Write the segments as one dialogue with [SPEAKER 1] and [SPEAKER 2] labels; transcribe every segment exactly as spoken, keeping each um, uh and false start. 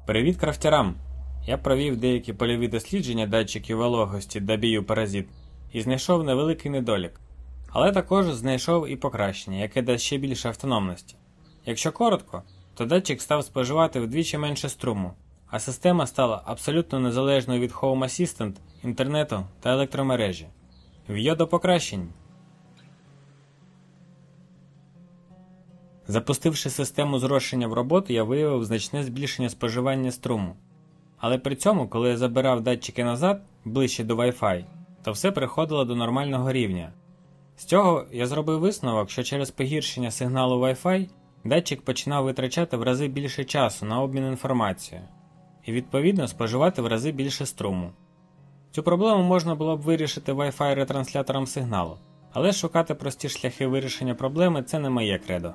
[SPEAKER 1] Привіт крафтярам! Я провів деякі польові дослідження датчиків вологості та біопаразит і знайшов невеликий недолік. Але також знайшов і покращення, яке дасть ще більше автономності. Якщо коротко, то датчик став споживати вдвічі менше струму, а система стала абсолютно незалежною від Home Assistant, інтернету та електромережі. В'йо до покращень! Запустивши систему зрошення в роботу, я виявив значне збільшення споживання струму. Але при цьому, коли я забирав датчики назад, ближче до Wi-Fi, то все приходило до нормального рівня. З цього я зробив висновок, що через погіршення сигналу Wi-Fi датчик починав витрачати в рази більше часу на обмін інформацією і, відповідно, споживати в рази більше струму. Цю проблему можна було б вирішити Wi-Fi ретранслятором сигналу, але шукати прості шляхи вирішення проблеми – це не моє кредо.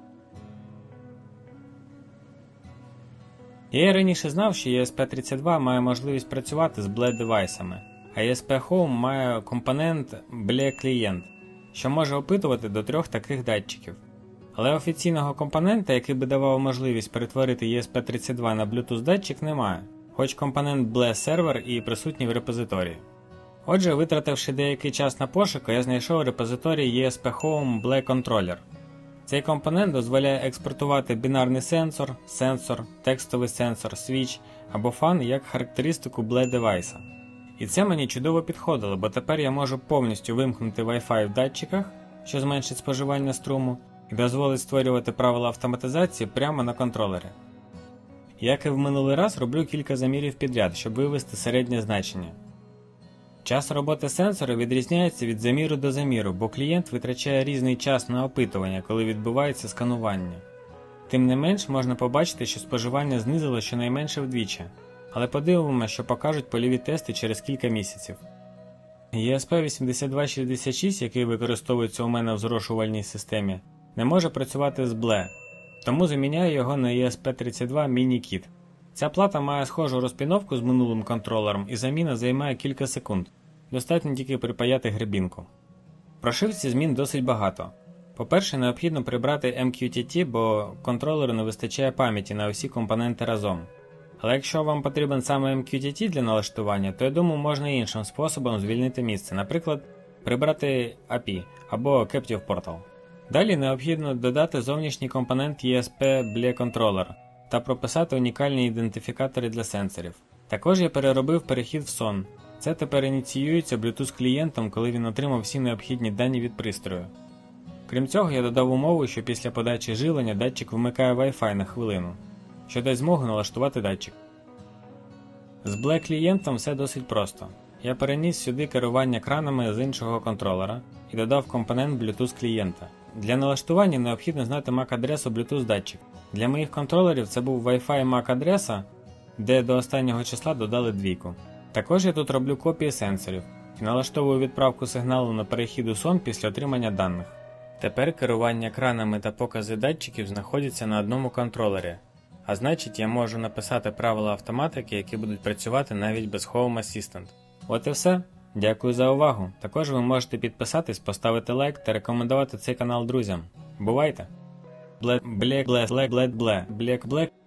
[SPEAKER 1] Я раніше знав, що і ес пі тридцять два має можливість працювати з бле-девайсами, а і ес пі Home має компонент бле-клієнт, що може опитувати до трьох таких датчиків. Але офіційного компонента, який би давав можливість перетворити і ес пі тридцять два на Bluetooth датчик, немає, хоч компонент бле-сервер і присутній в репозиторії. Отже, витративши деякий час на пошук, я знайшов репозиторій і ес пі Home бле-контролер. Цей компонент дозволяє експортувати бінарний сенсор, сенсор, текстовий сенсор, свіч або фан як характеристику бле-девайса. І це мені чудово підходило, бо тепер я можу повністю вимкнути Wi-Fi в датчиках, що зменшить споживання струму, і дозволить створювати правила автоматизації прямо на контролері. Як і в минулий раз, роблю кілька замірів підряд, щоб вивести середнє значення. Час роботи сенсора відрізняється від заміру до заміру, бо клієнт витрачає різний час на опитування, коли відбувається сканування. Тим не менш, можна побачити, що споживання знизило щонайменше вдвічі, але подивимося, що покажуть польові тести через кілька місяців. і ес пі вісімдесят два шістдесят шість, який використовується у мене в зрошувальній системі, не може працювати з бле, тому заміняю його на і ес пі тридцять два Mini-Kit. Ця плата має схожу розпіновку з минулим контролером і заміна займає кілька секунд. Достатньо тільки припаяти гребінку. В прошивці змін досить багато. По-перше, необхідно прибрати ем кью ті ті, бо контролеру не вистачає пам'яті на усі компоненти разом. Але якщо вам потрібен саме ем кью ті ті для налаштування, то я думаю, можна іншим способом звільнити місце, наприклад, прибрати ей пі або Captive Portal. Далі необхідно додати зовнішній компонент і ес пі бле-контролер та прописати унікальні ідентифікатори для сенсорів. Також я переробив перехід в сон. Це тепер ініціюється Bluetooth-клієнтом, коли він отримав всі необхідні дані від пристрою. Крім цього, я додав умову, що після подачі живлення датчик вмикає Wi-Fi на хвилину, що дасть змогу налаштувати датчик. З бле-клієнтом все досить просто. Я переніс сюди керування кранами з іншого контролера і додав компонент Bluetooth-клієнта. Для налаштування необхідно знати мак адресу Bluetooth-датчик. Для моїх контролерів це був Wi-Fi мак адреса, де до останнього числа додали двійку. Також я тут роблю копії сенсорів і налаштовую відправку сигналу на перехід у сон після отримання даних. Тепер керування кранами та покази датчиків знаходяться на одному контролері, а значить я можу написати правила автоматики, які будуть працювати навіть без Home Assistant. От і все. Дякую за увагу. Також ви можете підписатись, поставити лайк та рекомендувати цей канал друзям. Бувайте! Блек, блек, блек, блек, блек, блек, блек.